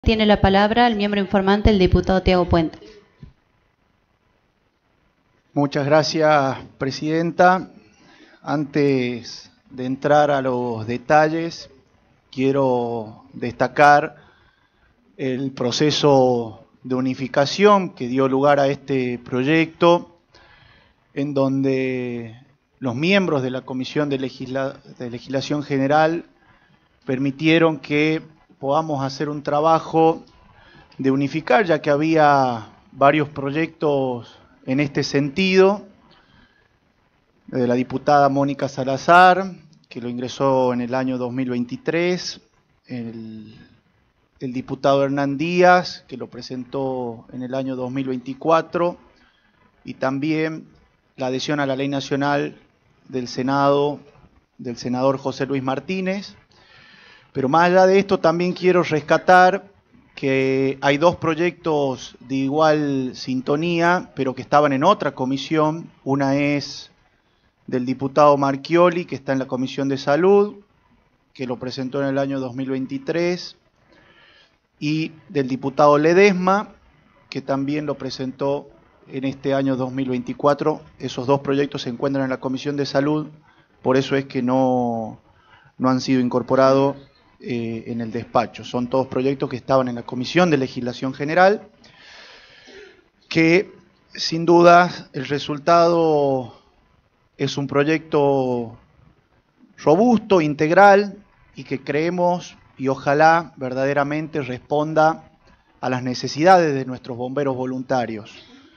Tiene la palabra el miembro informante, el diputado Tiago Puente. Muchas gracias, presidenta. Antes de entrar a los detalles, quiero destacar el proceso de unificación que dio lugar a este proyecto, en donde los miembros de la Comisión de Legislación General permitieron que podamos hacer un trabajo de unificar, ya que había varios proyectos en este sentido, de la diputada Mónica Salazar, que lo ingresó en el año 2023, el diputado Hernán Díaz, que lo presentó en el año 2024, y también la adhesión a la ley nacional del Senado, del senador José Luis Martínez. Pero más allá de esto, también quiero rescatar que hay dos proyectos de igual sintonía, pero que estaban en otra comisión. Una es del diputado Marchioli, que está en la Comisión de Salud, que lo presentó en el año 2023, y del diputado Ledesma, que también lo presentó en este año 2024. Esos dos proyectos se encuentran en la Comisión de Salud, por eso es que no han sido incorporados en el despacho. Son todos proyectos que estaban en la Comisión de Legislación General, que sin duda el resultado es un proyecto robusto, integral, y que creemos y ojalá verdaderamente responda a las necesidades de nuestros bomberos voluntarios.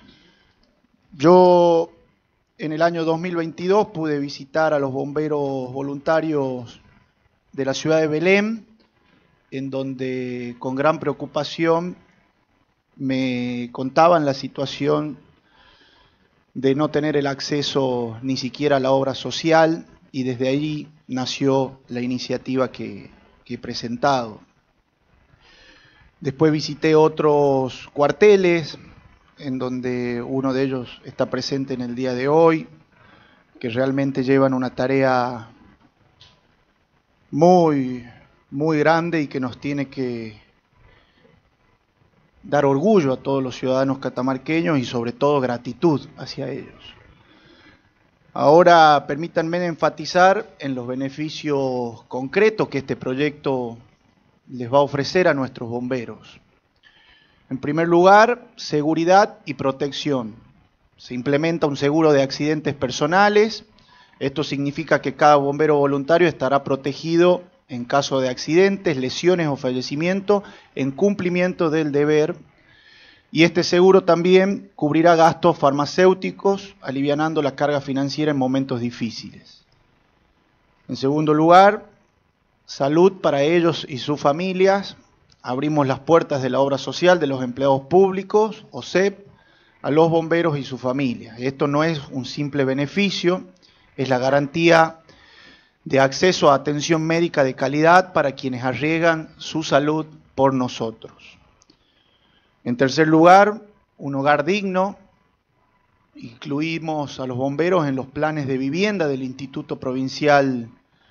Yo en el año 2022 pude visitar a los bomberos voluntarios de la ciudad de Belém, en donde con gran preocupación me contaban la situación de no tener el acceso ni siquiera a la obra social, y desde ahí nació la iniciativa que he presentado. Después visité otros cuarteles, en donde uno de ellos está presente en el día de hoy, que realmente llevan una tarea muy grande y que nos tiene que dar orgullo a todos los ciudadanos catamarqueños y sobre todo gratitud hacia ellos. Ahora permítanme enfatizar en los beneficios concretos que este proyecto les va a ofrecer a nuestros bomberos. En primer lugar, seguridad y protección. Se implementa un seguro de accidentes personales. Esto significa que cada bombero voluntario estará protegido en caso de accidentes, lesiones o fallecimiento, en cumplimiento del deber. Y este seguro también cubrirá gastos farmacéuticos, alivianando la carga financiera en momentos difíciles. En segundo lugar, salud para ellos y sus familias. Abrimos las puertas de la obra social de los empleados públicos, OSEP, a los bomberos y sus familias. Esto no es un simple beneficio, es la garantía de acceso a atención médica de calidad para quienes arriesgan su salud por nosotros. En tercer lugar, un hogar digno. Incluimos a los bomberos en los planes de vivienda del Instituto Provincial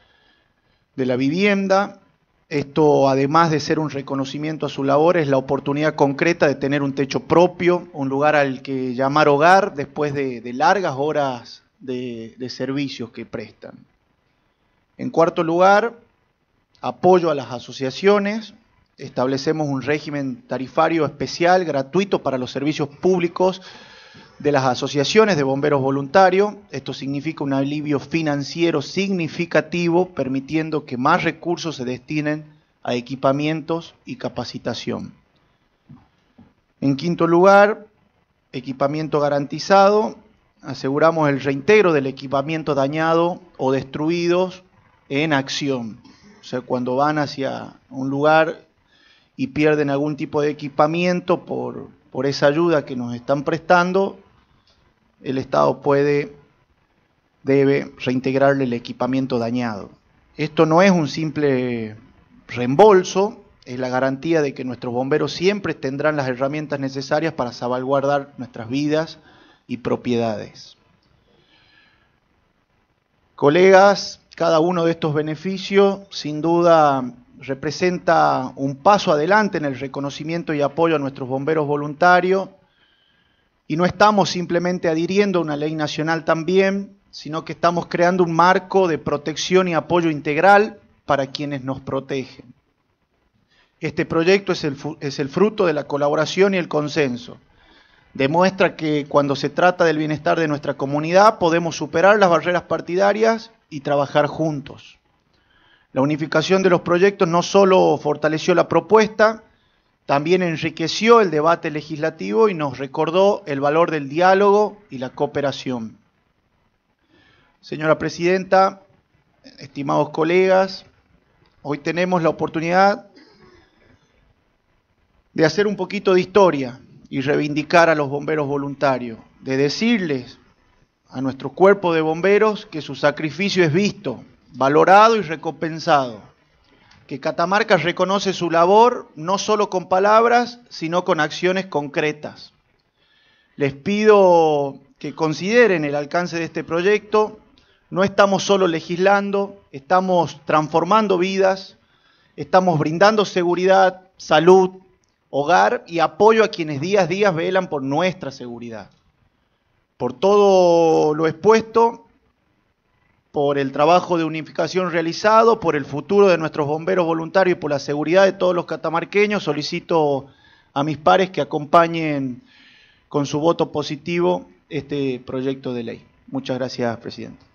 de la Vivienda. Esto, además de ser un reconocimiento a su labor, es la oportunidad concreta de tener un techo propio, un lugar al que llamar hogar después de largas horas de servicios que prestan. En cuarto lugar, apoyo a las asociaciones. Establecemos un régimen tarifario especial, gratuito para los servicios públicos de las asociaciones de bomberos voluntarios. Esto significa un alivio financiero significativo, permitiendo que más recursos se destinen a equipamientos y capacitación. En quinto lugar, equipamiento garantizado. Aseguramos el reintegro del equipamiento dañado o destruidos en acción. O sea, cuando van hacia un lugar y pierden algún tipo de equipamiento por esa ayuda que nos están prestando, el Estado debe reintegrarle el equipamiento dañado. Esto no es un simple reembolso, es la garantía de que nuestros bomberos siempre tendrán las herramientas necesarias para salvaguardar nuestras vidas y propiedades. Colegas, cada uno de estos beneficios sin duda representa un paso adelante en el reconocimiento y apoyo a nuestros bomberos voluntarios, y no estamos simplemente adhiriendo a una ley nacional también, sino que estamos creando un marco de protección y apoyo integral para quienes nos protegen. Este proyecto es el fruto de la colaboración y el consenso. Demuestra que cuando se trata del bienestar de nuestra comunidad podemos superar las barreras partidarias y trabajar juntos. La unificación de los proyectos no solo fortaleció la propuesta, también enriqueció el debate legislativo y nos recordó el valor del diálogo y la cooperación. Señora Presidenta, estimados colegas, hoy tenemos la oportunidad de hacer un poquito de historia y reivindicar a los bomberos voluntarios, de decirles a nuestro cuerpo de bomberos que su sacrificio es visto, valorado y recompensado, que Catamarca reconoce su labor no solo con palabras, sino con acciones concretas. Les pido que consideren el alcance de este proyecto. No estamos solo legislando, estamos transformando vidas, estamos brindando seguridad, salud, hogar y apoyo a quienes día a día velan por nuestra seguridad. Por todo lo expuesto, por el trabajo de unificación realizado, por el futuro de nuestros bomberos voluntarios y por la seguridad de todos los catamarqueños, solicito a mis pares que acompañen con su voto positivo este proyecto de ley. Muchas gracias, Presidente.